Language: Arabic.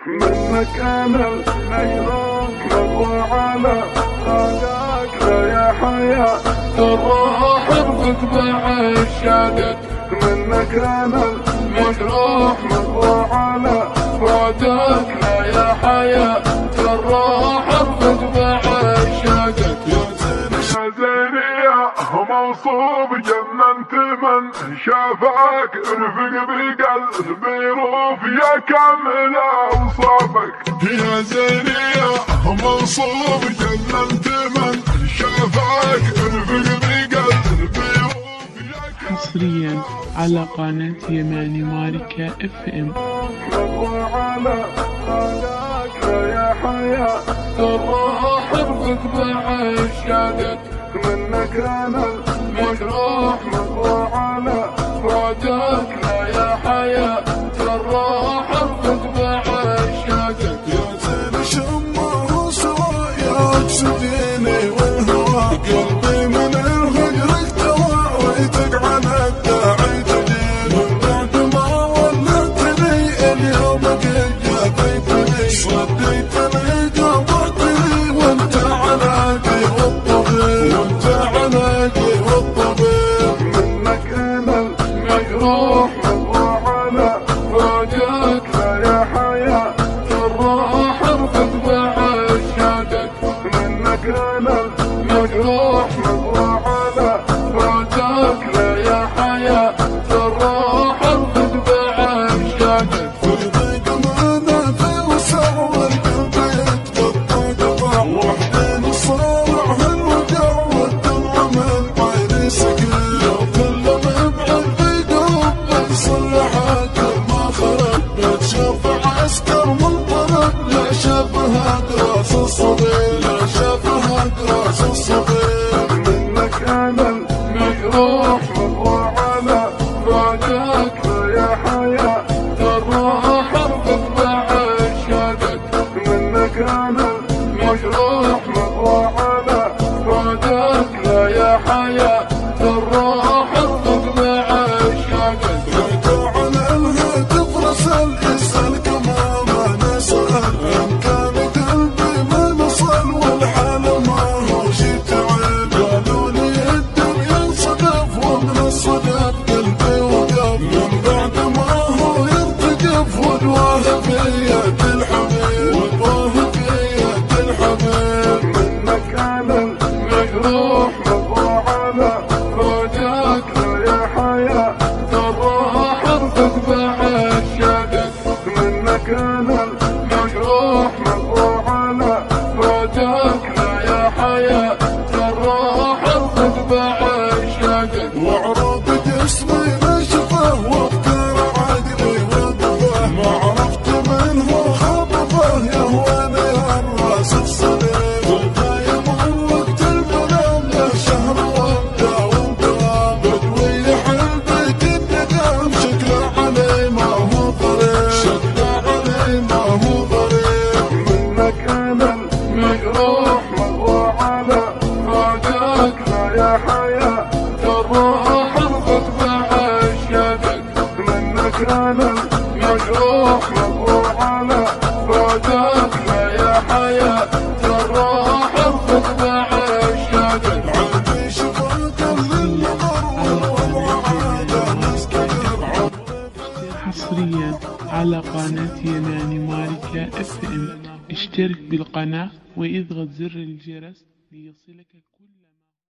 منك انا المجروح مضى على خاقك يا حياة ترى حرفك بعشاقك. منك انا المجروح مضى على فؤادك يا حياة ترى حرفك بعشاقك. يا زينية موصوب جننت من شافك رفق بقلبي روف يا كامل اوصافك. يا زينية موصوب جننت من شافك رفق بقلبي روف يا كامل. حصريا على قناة يماني ماركة FM. على خاقك يا حياة ترى حرفك بعشاقك. منك انا المجروح مضى على فؤادك يا حياة ترى حرفك بعشاقك. يا زين شمه سوا يا اكسديني والهوى قلبي من الهجرك توى ويتك على الداعي تجين. من بعد ما ولدتني اليوم قد جابيتني صديتني جابتني وانت علاقي والطبيب وانت علاقي والطبيب. منك انا المجروح مضى على فؤادك يا حياة ترى حرفك بعشاقك. منك انا المجروح مضى على فؤادك يا حياة ترى حرفك بعشاقك. فرضك مانا في وسعور قلبي يتقطع وحدين الصارع هالوجع والدمع من عيني سكن. لو كل مبعد في قلب صلحك ما خرج بتشوف عسكر منطلق لا شافها راس الصبي لا شافها راس الصبي. منك انا المجروح مضى على فؤادك يا حياة ترى حرفك بعشاقك. منك انا المجروح مضى على فؤادك يا حياة ترى حرفك بعشاقك. انت على الهاتف رسل يسأل كما ما نسأل ان كان قلبي ما نصل والحال ما هو شي تعب. قالوا لي الدنيا صدف ومن الصدف قلبي وقف من بعد ما هو يرتجف ودواه في يد الحبيب ودواه في يد الحبيب. منك انا المجروح مضى على فؤادك يا حياة ترى حرفك بعشاقك. منك انا المجروح مضى على فؤادك يا حياة ترى حرفك بعشاقك. وعروق جسمي نشفه وافكار عقلي وقفه ما عرفت من هو خطفه يهواني الراس الصليب. والغاية من وقت المنام له شهر وابدا وانتهى بدوي حلبك الندام شكله علي ما هو ضريب شكله علي ما هو ضريب. منك انا المجروح مضى على فؤادك يا حياة ترى حرفك بعشاقك. منك انا المجروح مضى على فؤادك يا حياة ترى حرفك بعشاقك. عندي شفاك للنظر والوضع عاده مسكر. حصريا على قناة يماني ماركة FM. اشترك بالقناة واضغط زر الجرس ليصلك كل